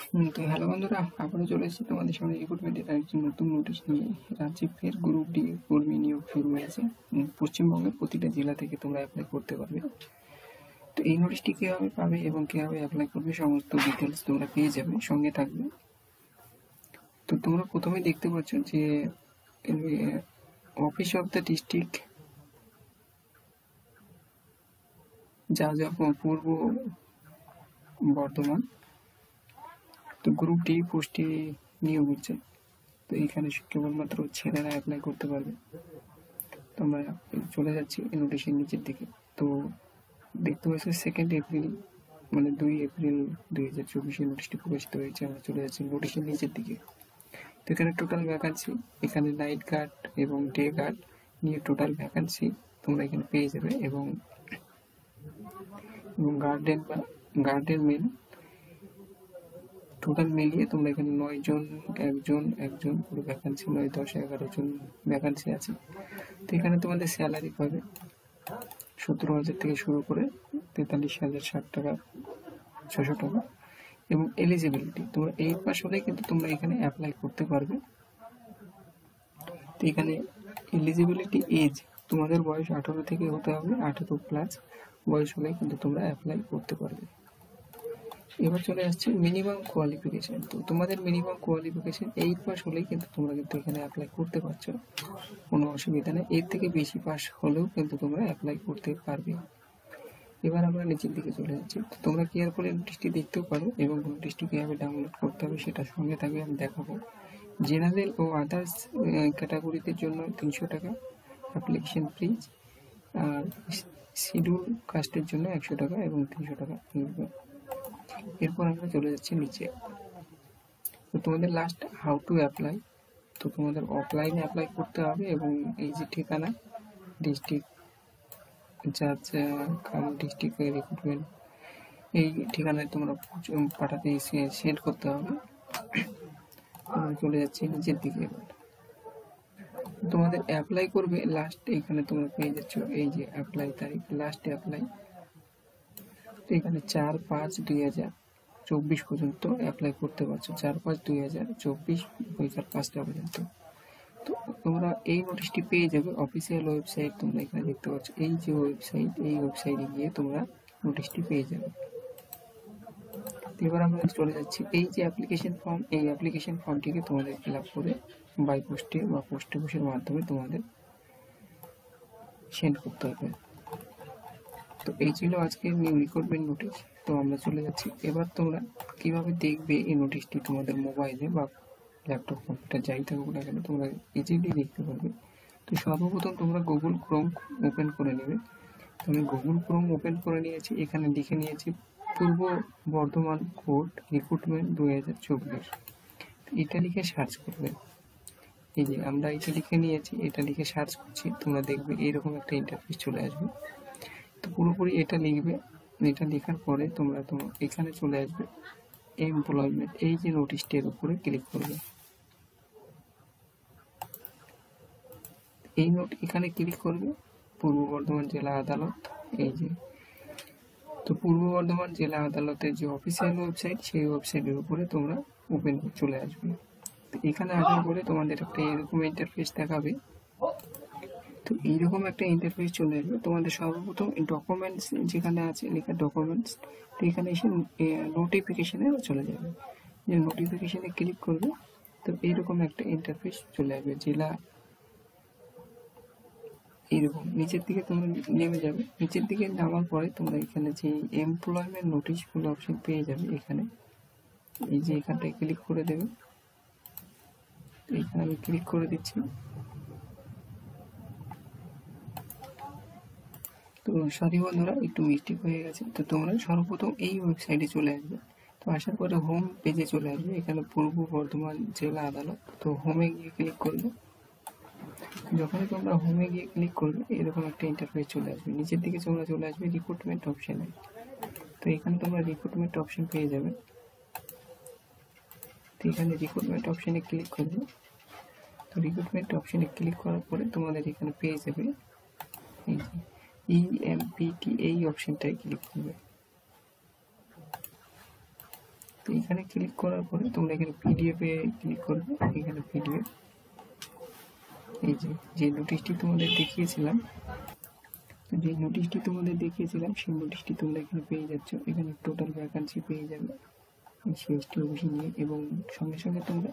তো হ্যালো বন্ধুরা, আবারও চলে এসেছি তোমাদের সামনে রিক্রুটমেন্টের একটি নতুন নোটিশ নিয়ে। রাজ্যে ফের গ্রুপ ডি কর্মী নিয়োগ শুরু হয়েছে। পশ্চিমবঙ্গের প্রতিটা জেলা থেকে তোমরা অ্যাপ্লাই করতে পারবে। তো এই নোটিশটি কীভাবে পাবে এবং কীভাবে অ্যাপ্লাই করবে সমস্ত ডিটেলস তোমরা পেয়ে যাবে, সঙ্গে থাকবে। তো তোমরা প্রথমে দেখতে পাচ্ছ যে অফিস অফ দ্য ডিস্ট্রিক্ট যাযাবর পূর্ব বর্ধমান। তো গ্রুপ ডি পোস্টে নিয়োগ হচ্ছে। তো এখানে কেবলমাত্র ছেলেরা অ্যাপ্লাই করতে পারবে। তো আমরা চলে যাচ্ছি নোটিশের নিচের দিকে। তো দেখতে পাচ্ছি 2 এপ্রিল মানে 2 এপ্রিল 2024 নোটিশটি প্রকাশিত হয়েছে। আমরা চলে যাচ্ছি নোটিশের নিচের দিকে। তো এখানে টোটাল ভ্যাকান্সি, এখানে নাইট গার্ড এবং ডে গার্ড নিয়ে টোটাল ভ্যাকান্সি তোমরা এখানে পেয়ে যাবে। এবং গার্ডেন বা গার্ডেন মেন টোটাল মিলিয়ে তোমরা এখানে 9 জন, একজন পুরো ভ্যাকান্সি 9, 10, 11 জন ভ্যাকান্সি আছে। তো এখানে তোমাদের স্যালারি পাবে 17,000 থেকে শুরু করে 43,060 টাকা, 600 টাকা। এবং এলিজিবিলিটি তোমরা 8 পাস হলে কিন্তু তোমরা এখানে অ্যাপ্লাই করতে পারবে। তো এখানে এলিজিবিলিটি এজ, তোমাদের বয়স 18 থেকে হতে হবে, 18 প্লাস বয়স হলে কিন্তু তোমরা অ্যাপ্লাই করতে পারবে। এবার চলে আসছে মিনিমাম কোয়ালিফিকেশন। তো তোমাদের মিনিমাম কোয়ালিফিকেশন 8 পাস হলেই কিন্তু তোমরা কিন্তু এখানে অ্যাপ্লাই করতে পারছো, কোনো অসুবিধা নেই। এর থেকে বেশি পাস হলেও কিন্তু তোমরা অ্যাপ্লাই করতে পারবে। এবার আমরা নিচের দিকে চলে যাচ্ছি। তো তোমরা ক্লিয়ার করে নোটিশটি দেখতেও পারো এবং নোটিশটি কীভাবে ডাউনলোড করতে হবে সেটা সঙ্গে থাকবে, আমি দেখাবো। জেনারেল ও আদার্স ক্যাটাগরিতে জন্য 300 টাকা অ্যাপ্লিকেশন ফিজ, আর শিডিউল কাস্টের জন্য 100 টাকা এবং 300 টাকা। এরপর আমরা চলে যাচ্ছি নিচে। তো তোমাদের লাস্ট হাউ টু অ্যাপ্লাই। তো তোমাদের অফলাইনে অ্যাপ্লাই করতে হবে এবং এই যে ঠিকানা ডিস্ট্রিক্ট জাজ ডিস্ট্রিক্ট রিক্রুটমেন্ট, এই ঠিকানায় তোমরা পাঠাতে সেন্ড করতে হবে। আমরা চলে যাচ্ছি নিচের দিকে। এবার তোমাদের অ্যাপ্লাই করবে লাস্ট, এখানে তোমরা পেয়ে যাচ্ছ এই যে অ্যাপ্লাই তারিখ, লাস্ট অ্যাপ্লাই। তো এখানে 4/5/2024 পর্যন্ত অ্যাপ্লাই করতে পারছো, 4/5/2024 বিকাল 5টা পর্যন্ত। তো তোমরা এই নোটিশটি পেয়ে যাবে অফিসিয়াল ওয়েবসাইট, তোমরা এখানে দেখতে পাচ্ছ এই যে ওয়েবসাইট, এই ওয়েবসাইটে গিয়ে তোমরা নোটিশটি পেয়ে যাবে। এবার আমরা চলে যাচ্ছি এই যে অ্যাপ্লিকেশন ফর্ম, এই অ্যাপ্লিকেশন ফর্মটিকে তোমাদের ফিল আপ করে বাই পোস্টে বা পোস্ট অফিসের মাধ্যমে তোমাদের সেন্ড করতে হবে। তো এই ছিল আজকের নিউ রিক্রুটমেন্ট নোটিশ। তো আমরা চলে যাচ্ছি। এবার তোমরা কিভাবে দেখবে এই নোটিশটি তোমাদের মোবাইলে বা ল্যাপটপ, কম্পিউটার যাই থাকুক না কেন তোমরা ইজিলি দেখতে পারবে। তো সর্বপ্রথম তোমরা গুগল ক্রোম ওপেন করে নেবে। তো আমি গুগল ক্রোম ওপেন করে নিয়েছি, এখানে লিখে নিয়েছি পূর্ব বর্ধমান কোর্ট রিক্রুটমেন্ট 2024। এটা লিখে সার্চ করবে। এই যে আমরা এটা লিখে নিয়েছি, এটা লিখে সার্চ করছি, তোমরা দেখবে এরকম একটা ইন্টারফেস চলে আসবে। তো পুরোপুরি এটা লিখবে, এটা লেখার পরে তোমরা এখানে চলে আসবে এমপ্লয়মেন্ট, এই যে নোটিশটির উপরে ক্লিক করবে। এই এখানে ক্লিক করবে পূর্ব বর্ধমান জেলা আদালত, এই যে। তো পূর্ব বর্ধমান জেলা আদালতের যে অফিসিয়াল ওয়েবসাইট, সেই ওয়েবসাইটের উপরে তোমরা ওপেন চলে আসবে। তো এখানে আসার পরে তোমাদের একটা এরকম ইন্টারফেস দেখাবে। তো এইরকম একটা ইন্টারফেস চলে আসবে। তোমাদের সর্বপ্রথম ডকুমেন্টস যেখানে আছে লেখা ডকুমেন্টস, তো এখানে এসে নোটিফিকেশনে চলে যাবে, যে নোটিফিকেশনে ক্লিক করবে। তো এইরকম একটা ইন্টারফেস চলে আসবে, জেলা এইরকম নিচের দিকে তোমরা নেমে যাবে। নিচের দিকে নামার পরে তোমরা এখানে যে এমপ্লয়মেন্ট নোটিশগুলো অপশন পেয়ে যাবে, এখানে এই যে এখানটায় ক্লিক করে দেবে। এখানে আমি ক্লিক করে দিচ্ছি। তো সরি বন্ধুরা, একটু মিস্টেক হয়ে গেছে। তো তোমরা সর্বপ্রথম এই ওয়েবসাইটে চলে আসবে। তো আসার পরে হোম পেজে চলে আসবে, এখানে পূর্ব বর্ধমান জেলা আদালত। তো হোমে গিয়ে ক্লিক করবে। যখনই তোমরা হোমে গিয়ে ক্লিক করবে এরকম একটা ইন্টারফেস চলে আসবে। নিচের দিকে তোমরা চলে আসবে রিক্রুটমেন্ট অপশানে। তো এখানে তোমরা রিক্রুটমেন্ট অপশন পেয়ে যাবে। তো এখানে রিক্রুটমেন্ট অপশানে ক্লিক করবে। তো রিক্রুটমেন্ট অপশানে ক্লিক করার পরে তোমাদের এখানে পেয়ে যাবে এই যে EMPT, এই অপশনটায় ক্লিক করবে। তো এখানে ক্লিক করার পরে তোমরা এখানে পিডিএফ এ ক্লিক করবে। এখানে পিডিএফ, এই যে নোটিশটি তোমাদের দেখিয়েছিলাম, সেই নোটিশটি তোমরা এখানে পেয়ে যাচ্ছ। এখানে টোটাল ভ্যাকান্সি পেয়ে যাবে সিএসটি ওবিসি নিয়ে, এবং সঙ্গে সঙ্গে তোমরা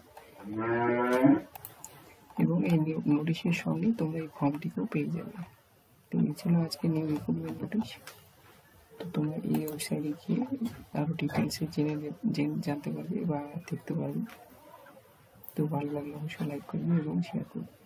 এবং এই নোটিশের সঙ্গে তোমরা এই ফর্মটিকেও পেয়ে যাবে। তো এই ছিল আজকে নিউ রিক্রুটমেন্ট নোটিশ। তো তোমরা এই ওয়েবসাইটে গিয়ে আরও ডিটেলসে জানতে পারবে বা দেখতে পারবে। তো ভালো লাগলে অবশ্যই লাইক করবে এবং শেয়ার করবে।